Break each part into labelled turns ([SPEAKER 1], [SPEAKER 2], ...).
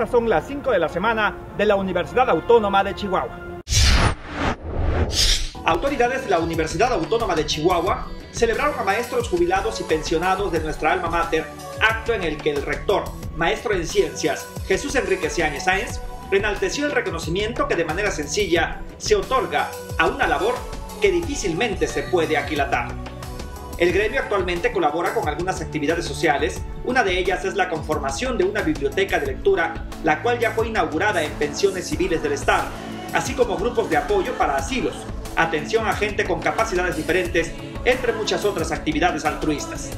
[SPEAKER 1] Estas son las 5 de la semana de la Universidad Autónoma de Chihuahua. Autoridades de la Universidad Autónoma de Chihuahua celebraron a maestros jubilados y pensionados de nuestra alma mater, acto en el que el rector, maestro en ciencias, Jesús Enrique Ciáñez Sáenz, enalteció el reconocimiento que de manera sencilla se otorga a una labor que difícilmente se puede aquilatar. El gremio actualmente colabora con algunas actividades sociales, una de ellas es la conformación de una biblioteca de lectura, la cual ya fue inaugurada en pensiones civiles del Estado, así como grupos de apoyo para asilos, atención a gente con capacidades diferentes, entre muchas otras actividades altruistas.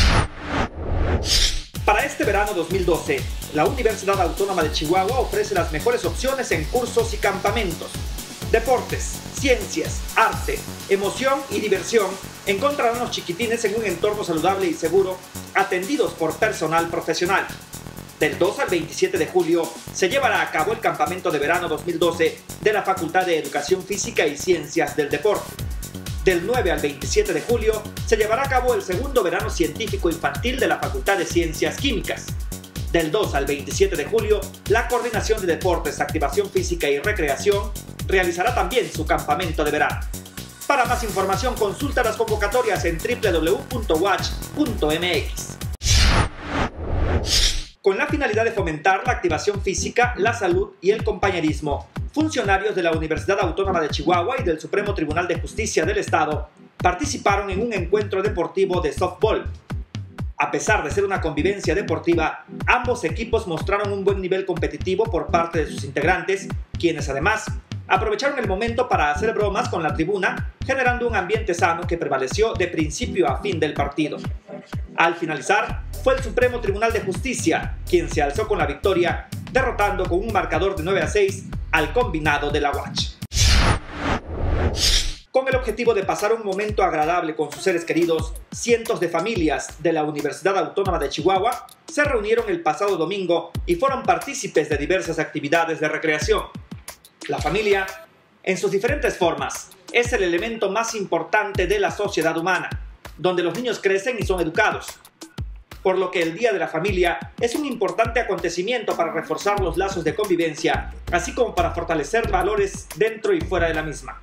[SPEAKER 1] Para este verano 2012, la Universidad Autónoma de Chihuahua ofrece las mejores opciones en cursos y campamentos. Deportes, ciencias, arte, emoción y diversión encontrarán a los chiquitines en un entorno saludable y seguro, atendidos por personal profesional. Del 2 al 27 de julio se llevará a cabo el campamento de verano 2012 de la Facultad de Educación Física y Ciencias del Deporte. Del 9 al 27 de julio se llevará a cabo el segundo verano científico infantil de la Facultad de Ciencias Químicas. Del 2 al 27 de julio, la Coordinación de Deportes, Activación Física y Recreación realizará también su campamento de verano. Para más información, consulta las convocatorias en www.watch.mx. Con la finalidad de fomentar la activación física, la salud y el compañerismo, funcionarios de la Universidad Autónoma de Chihuahua y del Supremo Tribunal de Justicia del Estado participaron en un encuentro deportivo de softball. A pesar de ser una convivencia deportiva, ambos equipos mostraron un buen nivel competitivo por parte de sus integrantes, quienes además aprovecharon el momento para hacer bromas con la tribuna, generando un ambiente sano que prevaleció de principio a fin del partido. Al finalizar, fue el Supremo Tribunal de Justicia quien se alzó con la victoria, derrotando con un marcador de 9-6 al combinado de la UACH. Con el objetivo de pasar un momento agradable con sus seres queridos, cientos de familias de la Universidad Autónoma de Chihuahua se reunieron el pasado domingo y fueron partícipes de diversas actividades de recreación. La familia, en sus diferentes formas, es el elemento más importante de la sociedad humana, donde los niños crecen y son educados. Por lo que el Día de la Familia es un importante acontecimiento para reforzar los lazos de convivencia, así como para fortalecer valores dentro y fuera de la misma.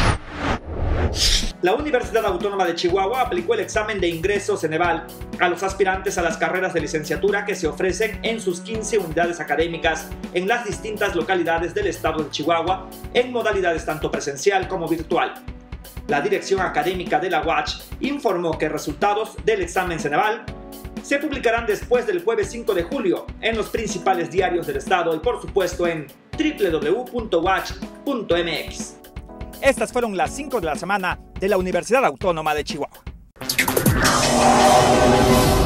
[SPEAKER 1] La Universidad Autónoma de Chihuahua aplicó el examen de ingreso Ceneval a los aspirantes a las carreras de licenciatura que se ofrecen en sus 15 unidades académicas en las distintas localidades del estado de Chihuahua, en modalidades tanto presencial como virtual. La dirección académica de la UACH informó que resultados del examen Ceneval se publicarán después del jueves 5 de julio en los principales diarios del estado y por supuesto en www.watch.mx. Estas fueron las 5 de la semana de la Universidad Autónoma de Chihuahua.